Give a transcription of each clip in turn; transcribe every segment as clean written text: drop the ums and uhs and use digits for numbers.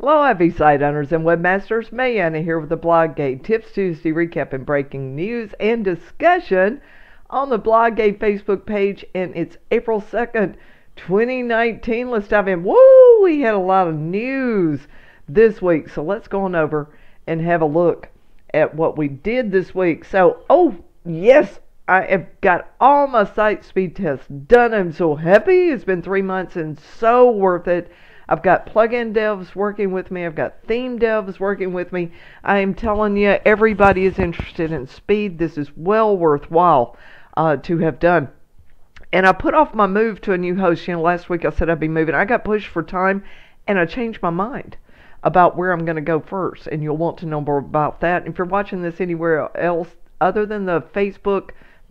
Hello, happy site owners and webmasters. Mayana here with the BlogAid Tips Tuesday recap and breaking news and discussion on the BlogAid Facebook page, and it's April 2nd, 2019. Let's dive in. Woo! We had a lot of news this week, so let's go on over and have a look at what we did this week. So, yes, I have got all my site speed tests done. I'm so happy. It's been 3 months and so worth it. I've got plugin devs working with me. I've got theme devs working with me. I am telling you, everybody is interested in speed. This is well worthwhile to have done. And I put off my move to a new host. Last week I said I'd be moving. I got pushed for time, and I changed my mind about where I'm going to go first. And you'll want to know more about that. If you're watching this anywhere else other than the Facebook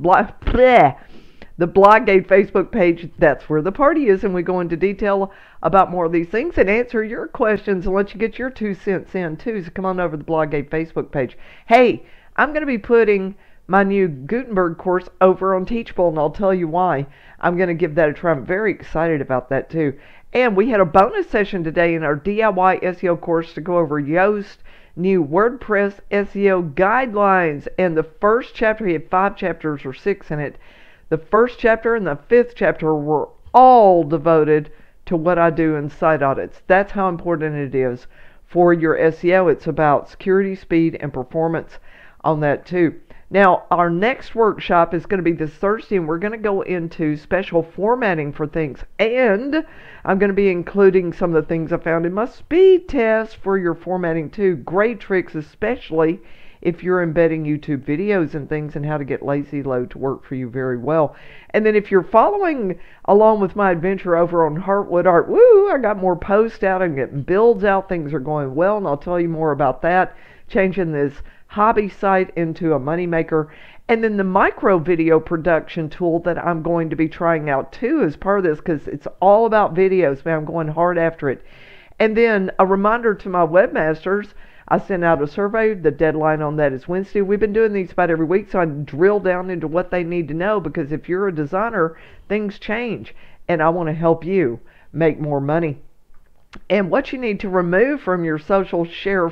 the BlogAid Facebook page, that's where the party is, and we go into detail about more of these things and answer your questions and let you get your 2 cents in too. So come on over to the BlogAid Facebook page. Hey, I'm going to be putting my new Gutenberg course over on Teachable, and I'll tell you why. I'm going to give that a try. I'm very excited about that too. And we had a bonus session today in our DIY SEO course to go over Yoast, new WordPress SEO guidelines, and the first chapter, he had 5 chapters or 6 in it. The first chapter and the 5th chapter were all devoted to what I do in site audits. That's how important it is for your SEO. It's about security, speed, and performance on that too. Now, our next workshop is going to be this Thursday, and we're going to go into special formatting for things. And I'm going to be including some of the things I found in my speed test for your formatting too. Great tricks, especially if you're embedding YouTube videos and things, and how to get lazy load to work for you very well. And then if you're following along with my adventure over on Heartwood Art, woo, I got more posts out and getting builds out. Things are going well, and I'll tell you more about that. Changing this hobby site into a moneymaker. And then the micro video production tool that I'm going to be trying out too as part of this, because it's all about videos, man. I'm going hard after it. And then a reminder to my webmasters, I sent out a survey. The deadline on that is Wednesday. We've been doing these about every week, so I drill down into what they need to know, because if you're a designer, things change, and I want to help you make more money. And what you need to remove from your social share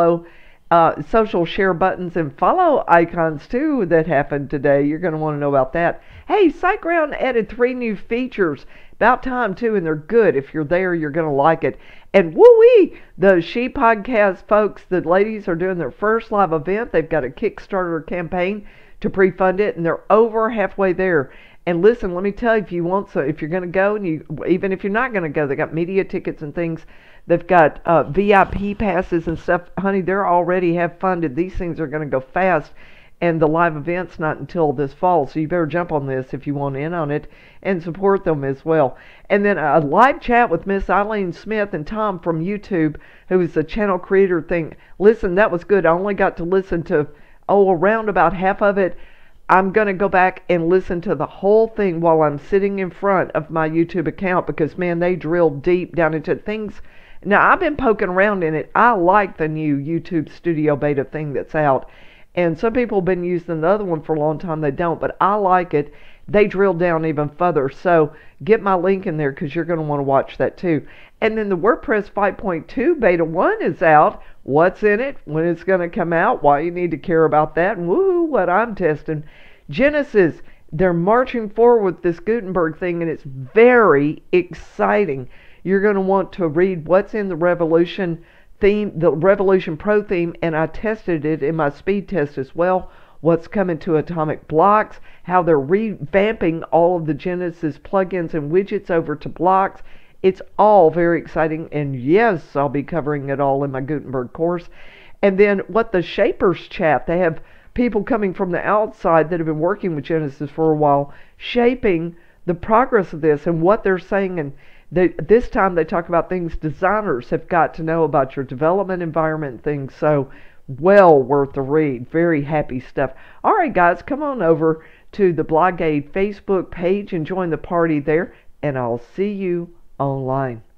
buttons and follow icons too that happened today. You're going to want to know about that. Hey, SiteGround added 3 new features. About time too, and they're good. If you're there, you're going to like it. And woo-wee, the She Podcast folks, the ladies are doing their first live event. They've got a Kickstarter campaign to pre-fund it, and they're over halfway there. And listen, let me tell you, if you want, so if you're going to go, and even if you're not going to go, they got media tickets and things. They've got VIP passes and stuff. Honey, they're already have funded. These things are going to go fast. And the live event's not until this fall, so you better jump on this if you want in on it and support them as well. And then a live chat with Miss Eileen Smith and Tom from YouTube, who is the channel creator thing. Listen, that was good. I only got to listen to, around about half of it. I'm going to go back and listen to the whole thing while I'm sitting in front of my YouTube account, because, man, they drilled deep down into things. Now, I've been poking around in it. I like the new YouTube Studio Beta thing that's out. And some people have been using the other one for a long time. They don't, but I like it. They drill down even further. So get my link in there, because you're going to want to watch that too. And then the WordPress 5.2 Beta 1 is out. What's in it, when it's going to come out, why you need to care about that, and woohoo, what I'm testing. Genesis, they're marching forward with this Gutenberg thing, and it's very exciting. You're going to want to read what's in the Revolution theme, the Revolution Pro theme, and I tested it in my speed test as well. What's coming to Atomic Blocks, how they're revamping all of the Genesis plugins and widgets over to blocks. It's all very exciting, and yes, I'll be covering it all in my Gutenberg course. And then what the Shapers chat, they have people coming from the outside that have been working with Genesis for a while, shaping the progress of this and what they're saying. And this time they talk about things designers have got to know about your development environment and things. So well worth the read. Very happy stuff. All right, guys, come on over to the BlogAid Facebook page and join the party there, and I'll see you online.